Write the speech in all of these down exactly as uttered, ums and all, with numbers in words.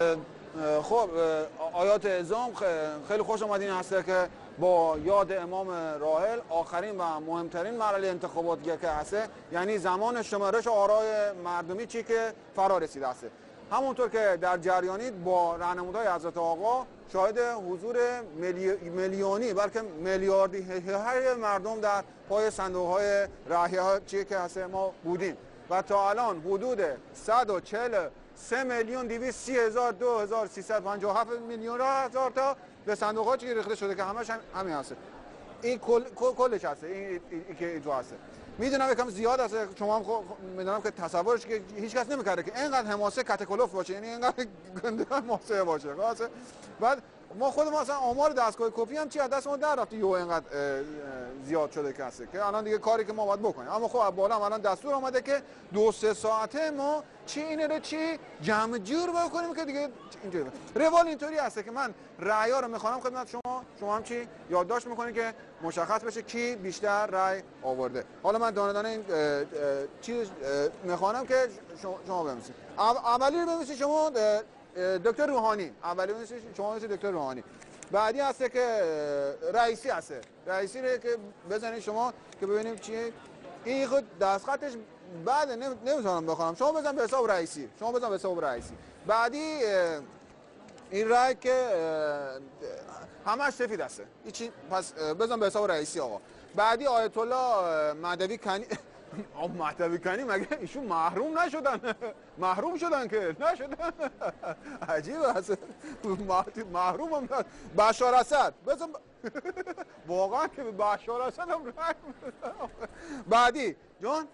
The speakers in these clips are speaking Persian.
خب آیات اعظام خیلی خوش آمدین هسته که با یاد امام راحل آخرین و مهمترین مرحله انتخابات که هسته، یعنی زمان شمارش آرای مردمی چی که فرا رسیده هسته. همونطور که در جریانید با راهنمودهای حضرت آقا شاهد حضور میلی... میلیونی بلکه میلیاردی های مردم در پای صندوق‌های رأیه ها چی که هسته ما بودیم و تا الان حدود صد و چهل و سه میلیون دویست و سی هزار دو هزار و سیصد و پنجاه و هفت میلیون را هزار تا به صندوق ها چی ریخته شده که همش هم همین هسته. این کل کلش هسته، این ای که اینجا هسته. میدونم یکم زیاد هسته، شما هم خب میدونم که تصورش که هیچ کس نمیکرده که اینقدر حماسه کاتکولوف باشه، یعنی اینقدر گنده حماسه باشه. واسه بعد ما خودمون اصلا آمار دستگاه کپی هم چی از دست ما در رفت یهو اینقدر زیاد شده که هسته که الان دیگه کاری که ما باید بکنیم. اما خب بالا هم الان دستور آمده که دو سه ساعته ما چی اینه رو چی جمع جور بکنیم که دیگه اینجوری روال اینطوری هسته که من رأی‌ها رو میخوام خدمت شما، شما هم چی یادداشت میکنید که مشخص بشه کی بیشتر رأی آورده. حالا من دانه دانه این چیز میخوام که شما بنویسید. اولی رو بنویسید شما دکتر روحانی، اولی بنویسید شما بنویسید دکتر روحانی. بعدی هسته که رئیسی هسته، رئیسی رو که بزنید شما که ببینیم چیه. این خود دستخطش بعد نمیتونم بخونم، شما بزن به حساب رئیسی، شما بزن به حساب رئیسی. بعدی این رأی که همش سفید هسته هیچی، پس بزن به حساب رئیسی آقا. بعدی آیت الله مهدوی کنی مهدوی کنی مگه ایشون محروم نشدن؟ محروم شدن که نشدن. عجیبه هست، محروم هم نشد. بشار اسد بزن واقعا که بشار اسد هم رأی. بعدی جان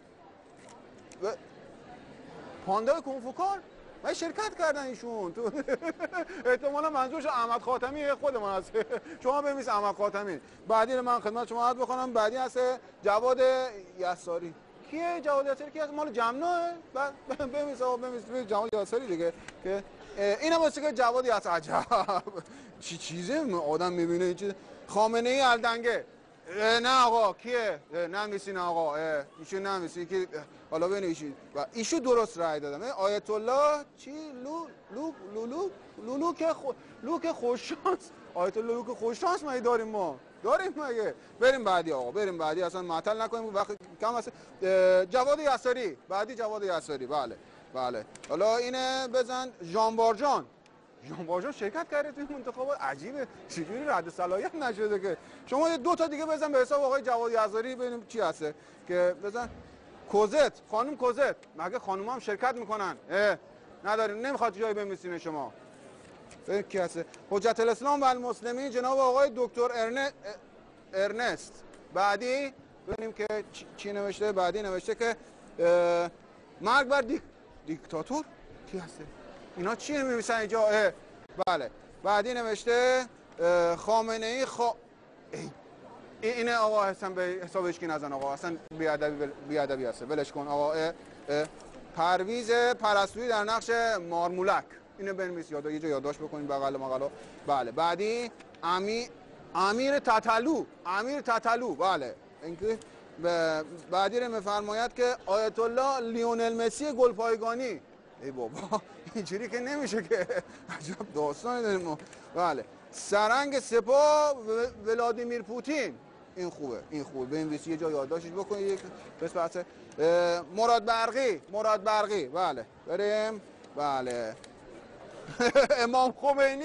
پاندا کنفوکار من شرکت کردن ایشون تو احتمالا منظورش احمد خاتمی خودمان هست. شما بنویس احمد خاتمی. بعدی رو من خدمت شما عرض بکنم. بعدی هست جواد یساری. کیه جواد یساری؟ کیه؟ مال جمناه. بعد بنویس آقا بنویس جواد یساری دیگه که اینم واسه که جواد یساری. عجب چی چیزه آدم میبینه این چیز. خامنه ای الدنگه. نه آقا کیه؟ نمیسین آقا ایشون نمیسین که حالا بنویسید. و ایشون درست رأی دادم. آیت الله چی لو لو لولو لولو که خو... لو که خوششانس. آیت الله لو که خوششانس ما داریم ما داریم مگه. بریم بعدی آقا، بریم بعدی، اصلا معطل نکنیم وقت کم هست. جواد یساری. بعدی جواد یساری. بله بله. حالا اینه بزن ژانبارجان. ژانبارجان شرکت کرده توی انتخابات. عجیبه چجوری رد صلاحیت نشده که. شما دو تا دیگه بزن به حساب آقای جواد یساری ببینیم چی هسته که بزن. کوزت، خانم کوزت. مگه خانوما هم شرکت میکنن؟ اه نداریم، نمیخواد جایی بنویسین شما. ببین کی هسته. حجت الاسلام و المسلمین جناب آقای دکتر ارن... ارنست. بعدی ببینیم که چی نوشته. بعدی نوشته که مرگ بر دیک... دیکتاتور. کی هسته؟ اینا چی می‌نویسن اینجا؟ بله. بعدی نوشته خامنه ای خا ای. اینه آقا حسن به حسابش کی نزن آقا، اصلا بی ادبی بی ادبی هست. ولش کن آقا. اه. اه. پرویز پرستویی در نقش مارمولک. اینو بنویس یاد یه جا یادداشت بکنید بغل مقاله. بله. بعدی امی امیر تتلو. امیر تتلو. بله. اینکه بعدی رو میفرماید که آیت الله لیونل مسی گلپایگانی. ای بابا اینجوری که نمیشه که. عجب داستانی داریم ما. بله. سرنگ سپاه ولادیمیر پوتین. این خوبه، این خوبه. بنویس یه جا یادداشتش بکنید. یک بس بحث مراد برقی. مراد برقی. بله. بریم. بله. امام خمینی.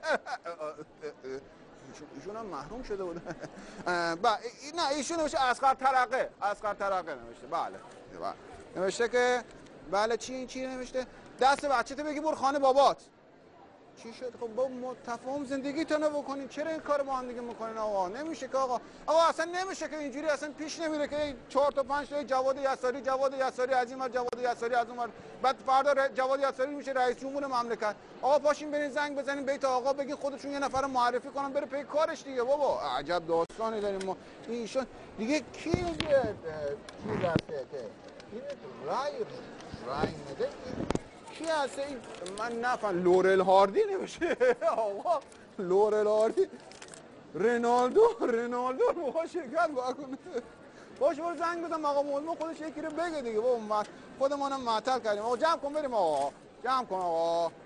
ایشون هم محروم شده بود. نه ایشون نوشته اصغر ترقه. اصغر ترقه نوشته. بله. بله. نوشته که بله چی این چی نوشته؟ دست بچه‌ت بگی برو خانه بابات. چی شد؟ خب با تفاهم زندگیتونو بکنین. چرا این کارو با هم دیگه میکنین آقا؟ نمیشه که آقا. آقا اصلا نمیشه که اینجوری، اصلا پیش نمیره که چهار تا پنج تا جواد یساری جواد یساری از این ور جواد یساری از اون ور، بعد فردا جواد یساری میشه رئیس جمهور مملکت. آقا پاشین برین زنگ بزنین بیت آقا بگین خودشون یه نفر معرفی کنن بره پی کارش دیگه. بابا عجب داستانی داریم ما. ایشون دیگه کی دیگه کی رفته که این رای رای میده کی هست؟ این من نفهم. لورل هاردی نمیشه آقا. لورل هاردی. رنالدو رنالدو موقع شرکت بکنه. باشه برو زنگ بزن آقا مولما خودش یکی رو بگه دیگه. بابا خودمونم معطل کردیم. آقا جمع کن بریم آقا. جمع کن آقا.